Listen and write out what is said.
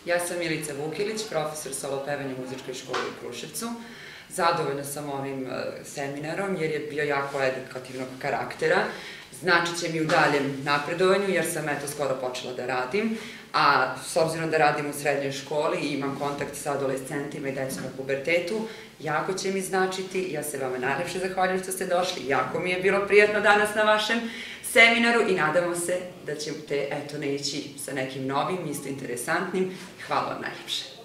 Ja sam Milica Vukilić, profesor solo pevanja u muzičkoj školi u Kruševcu. Zadovoljna sam ovim seminarom jer je bio jako edukativnog karaktera. Znači će mi u daljem napredovanju jer sam skoro počela da radim, a s obzirom da radim u srednjoj školi i imam kontakt sa adolescentima i decom u pubertetu, jako će mi značiti. Ja se vama najlepše zahvaljujem što ste došli. Jako mi je bilo prijatno danas na vašem seminaru i nadamo se da ćete naići sa nekim novim, isto interesantnim. Hvala vam najlepše.